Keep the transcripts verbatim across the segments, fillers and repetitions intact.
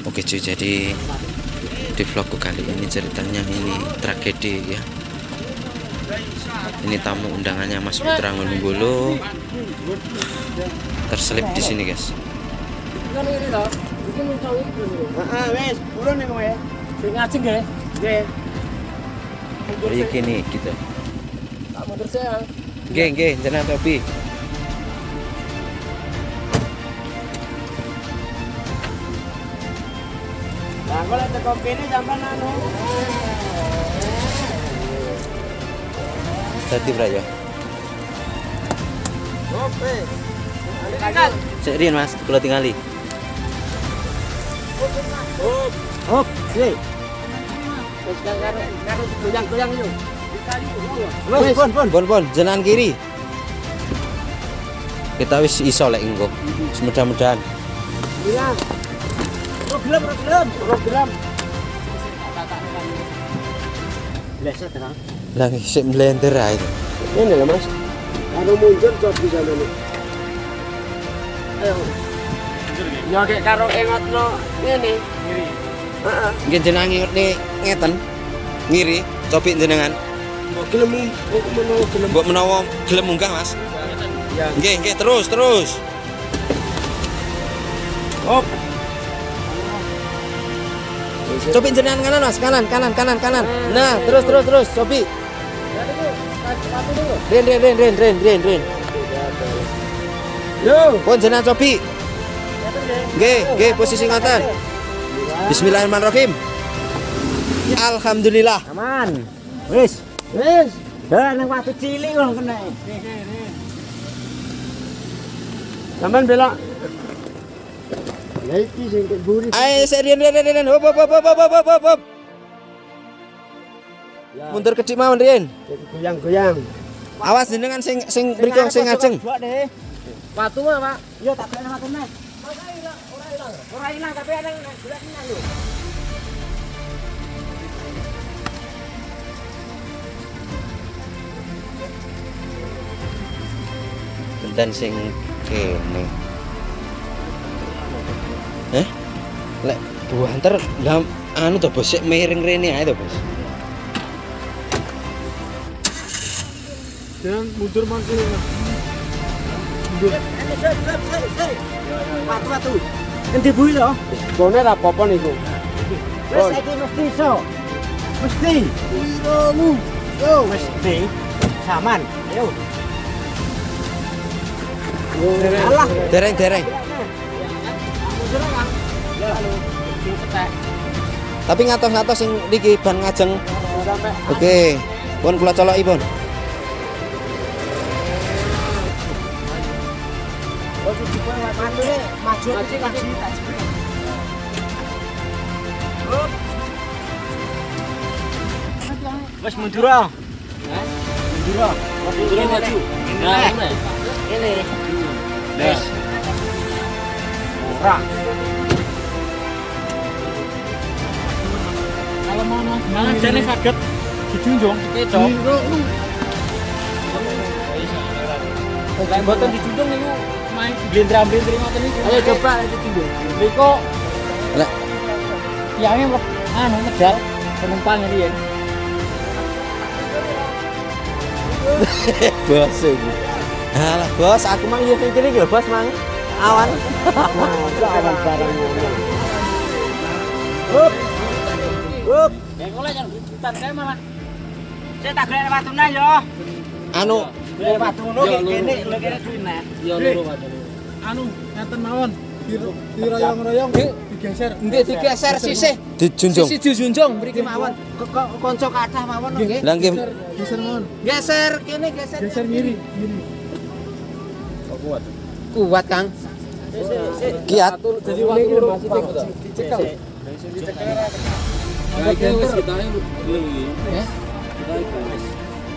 Oke cuy, jadi di vlogku kali ini ceritanya ini tragedi ya. Ini tamu undangannya Mas Putra Ngonunggolo terselip di sini guys. Iki nih kita. Nggih nggih, jenengan topi. Nah, kalau ada kopi ini jamban anu. Dadi bra ya. Kopi. Sik riyen Mas, kula tingali. Hop, hop, sih. Terus karo karo goyang-goyang yo. Wis, pon pon pon pon, jenengan kiri. Kita wis iso lek engko. Mudah-mudahan. Iya. Program program program. Biasa terang. Lah sik blender ae. Ini lho Mas. Anu mundur cok di sana nih. Ayo. Ya kayak karo engotno ngene. Ngiri. Heeh. Nggih jenengan ngerti ngeten. Ngiri, cobi jenengan. Mbok gelem mbok menawa gelem. Mbok menawa gelem munggah Mas. Ya. Nggih nggih terus terus. Hop. Cobi jenengan kanan Mas, kanan kanan kanan kanan. Nah, terus terus terus cobi. Ren ren ren ren ren ren ren. Yo, Pun jenengan cobi. Nggih, nggih posisi ngoten. Bismillahirrahmanirrahim. Alhamdulillah. aman. Wis, wis. Lah nang watu cilik kok kena. Sampeyan belok. Lah iki sing buri. Ayo serian rian rian rian. Hop hop hop hop hop hop hop. Mundur kedik mawon rian. Goyang-goyang. Awas jenengan sing sing mriko sing ngajeng. Watu mah, Pak. Yo tak kena watu nek. Ora ilang, ora ilang. Ora ilang tapi ana golek nang lho. Dan sing kene. Eh? Lek buanter lah anu to Bos, sik miring rene ae to Bos. Jangan mundur mangkil. Mundur. Watu-watu. Endi bui lho? Gone ra apa-apa niku. Wis iki mesti iso. Mesti. Iromu. Yo, mesti. Saman. Ayo. Alah, Dereng dereng. Tapi ngatos-ngatos sing niki ban ngajeng. Oke. Pun kula coloki pun. maju iki kan tak wes mundur ah. Mundur ah. Mundur maju. Nah, ini. Ini. Wes. Ora. Kalau mau malah jane saged dijunjung. Kecok. Lah mboten dijunjung niku main blendra-blendri ngoten niku. Ayo coba dijunjung. Mriko Lah tiange anu medal penumpang riyen. Bos iki. Halah Bos, aku mang yo kene iki lho Bos mang. Awan. Awan barang ngono. Hup. Hup. Ya kula yang hutan kae malah. Saya tak golek watune yo. Anu Golek watu ngono kene lho kene duwene. Ya loro watu. Anu ngaten mawon. Diroyong-royong digeser. Nggih digeser sisih. dijunjung. Sisi dijunjung mriki mawon. Kanca kathah mawon nggih. Lah nggih. Geser mawon. Geser kene geser. Geser ngiri, ngiri. Kuat. Kuat, Kang. Kiat. Jadi waktu masih dicekel. Nah, iki wis kita belum iki. Ya. Kita iki wis.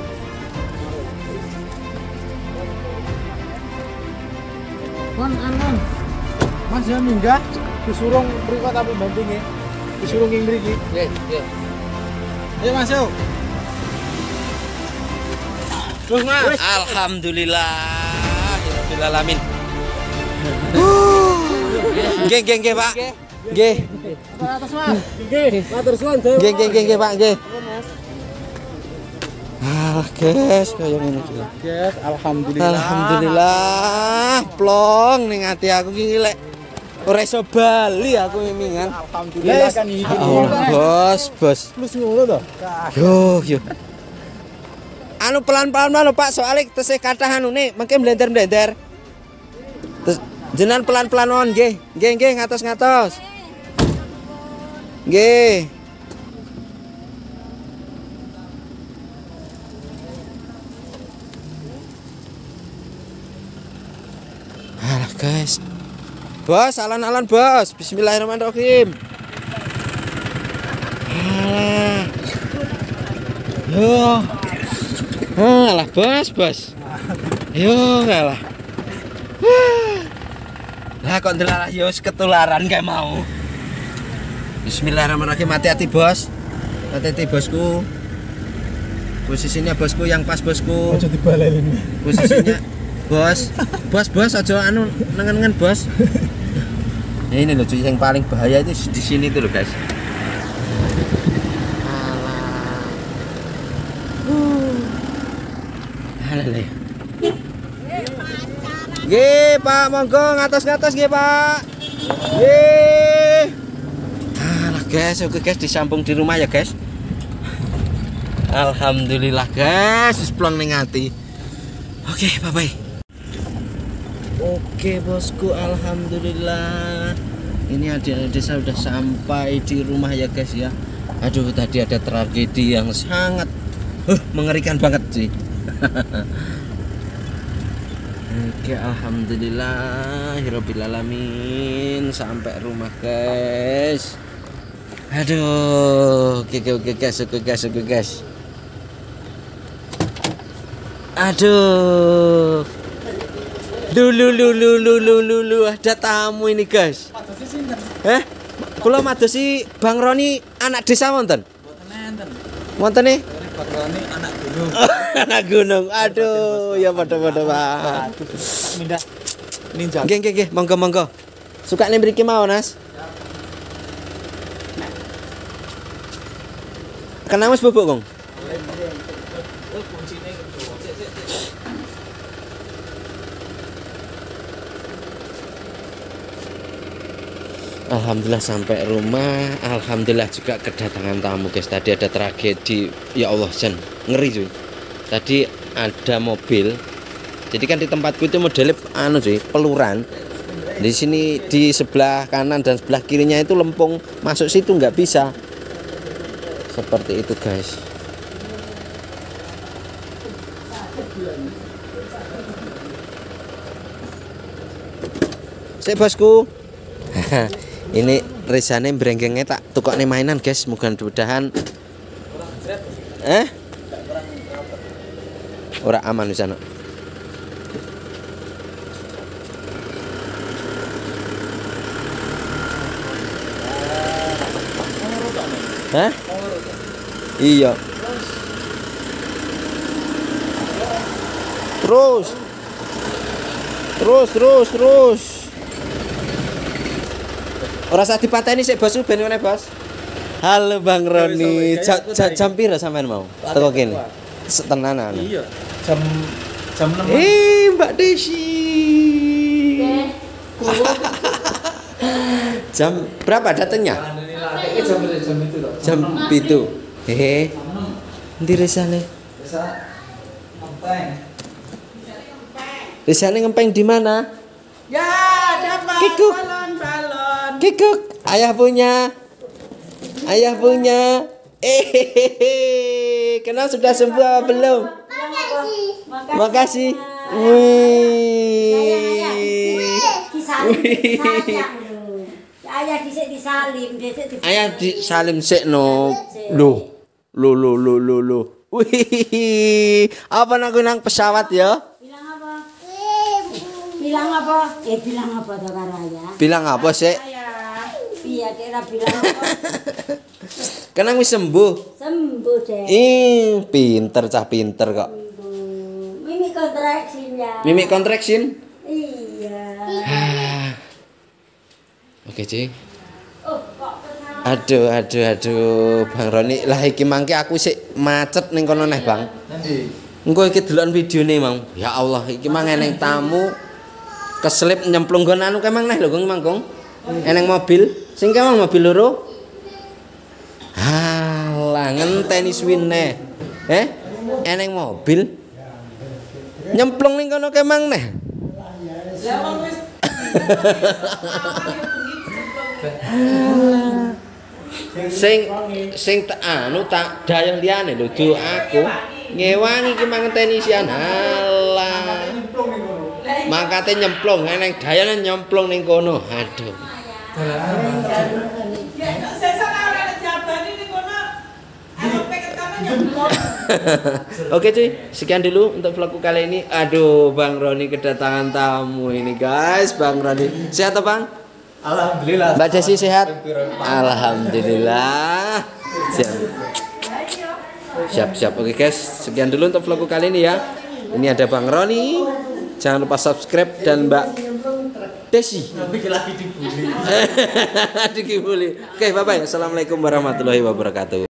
Kon anon. Mas ya minggah disurung mriko tapi bantinge. Disurung ing mriki. Nggih, nggih. Ayo Mas yo. Terus Mas. Alhamdulillah. Alhamdulillah alamin. Nggih nggih nggih Pak. Nggih. Atas Mas. Nggih, matur suwun, Dewa. Nggih, nggih, nggih, nggih, Pak, nggih. Ah, guys, kaya ngene iki. Yes, alhamdulillah. Alhamdulillah, plong ning ati aku ki lek ora iso bali aku mimingan. Alhamdulillah kan iki. Oh, bos, bos. Plus ngono to. Yo, yo. Anu pelan-pelan lho Pak, soalnya tesih kathah anune, mengke blender-blender. Terus jenengan pelan-pelan mawon nggih. Nggih, nggih, ngatos-ngatos. Nggih. Alah guys. Bos, alon-alon bos. Bismillahirrahmanirrahim. Alah. Yo. Alah bos, bos. Yo, alah. Lah kok ndelalah yo ketularan kayak mau. Bismillahirrahmanirrahim. Hati-hati bos. Hati-hati bosku. Posisinya bosku yang pas bosku. Aja dibalelin. Posisinya bos. Bos, bos aja anu nengen-nengen bos. Nah, ini loh cuy yang paling bahaya itu di sini tuh loh guys. Alah. Alah. Nggih, Pak, monggo ngatos-ngatos nggih, Pak. Nggih. Alah, guys, oke guys disambung di rumah ya, guys. Alhamdulillah, guys, wis plong ning ati. Oke, bye-bye. Oke, bosku, alhamdulillah. Ini adik-adik desa udah sampai di rumah ya, guys ya. Aduh, tadi ada tragedi yang sangat uh, mengerikan banget sih. Oke, alhamdulillah, hirobbil alamin, sampai rumah guys. Aduh, oke oke guys, oke guys, oke guys. Aduh, dulu dulu dulu dulu ada tamu ini guys. Eh, kula madosi Bang Roni anak desa wonten. Wonten nih? Bang Roni anak gunung. Anak gunung. Aduh, ya padha-padha, Pak. Mindah ninja. Nggih nggih nggih, monggo monggo. Suka nih mriki mau, Nas. Kenapa Mas bubuk, Kong? Alhamdulillah sampai rumah. Alhamdulillah juga kedatangan tamu guys. Tadi ada tragedi. Ya Allah, Sen, ngeri cuy. Tadi ada mobil. Jadi kan di tempatku itu modelnya anu cuy, peluran. Di sini di sebelah kanan dan sebelah kirinya itu lempung, masuk situ nggak bisa. Seperti itu guys. Saya bosku. Ini resane brengkengnya tak tukokne mainan guys, mudah-mudahan eh ora aman di sana. Hah? Iya. Terus. Terus terus terus. Ora usah dipateni sik bos, ben ngene bos. Halo Bang Roni, jam pira sampean mau? Teko kene. Tenanan. Iya. Jam jam enam. Eh, Mbak Desi. Jam berapa datangnya? Jam jam itu loh. Jam itu. Hehe. Ndi resane? Desa Ngempeng. Resane ngempeng di mana? Ya, dapat Kikuk. balon-balon. Kikuk, ayah punya. Ayah punya. Eh, kenal sudah sembuh apa belum? Makasih. Makasih. Wih. Disalim, sayang lho. Ayah dhisik disalim, dhisik disalim. Ayah disalim sik no. Loh. Loh loh loh loh loh. Wih. Apa nak nang pesawat ya? Bilang apa? Bilang apa? Eh bilang apa to karo ayah? Bilang apa sih? Ayah. Iya, kira bilang apa? Kenang wis sembuh. Sembuh deh. Ih, pinter cah pinter kok. Mimik kontraksi ya. Mimik contraction. Iya. Oke, Cing. Oh, kok kesalahan. Aduh, aduh, aduh, Bang Roni. Lah iki mangke aku sik macet ning kono neh, Bang. Nanti. Engko iki deloken videone, Mang. Ya Allah, iki mang eneng tamu keselip nyemplung nggon anu kemang neh lho, Kang Mangkung. Eneng mobil, sing kemang mobil loro. Halah, ngenteni suwine. Eh? Eneng mobil. Nyemplung ning kono kemang neh. Sing sing tak anu tak dayang liyane lho do aku ngewangi iki mangenteni sian halah mangkate nyemplung eneng dayane nyemplung ning kono aduh Oke cuy, sekian dulu untuk vlogku kali ini. Aduh, Bang Roni kedatangan tamu ini guys. Bang Roni, sehat apa Bang? Alhamdulillah. Mbak Desi sehat? Alhamdulillah. Siap. Siap, siap. Oke guys, sekian dulu untuk vlogku kali ini ya. Ini ada Bang Roni. Jangan lupa subscribe dan Mbak Desi. Lagi dibully. Dibully. Oke, bye bye. Assalamualaikum warahmatullahi wabarakatuh.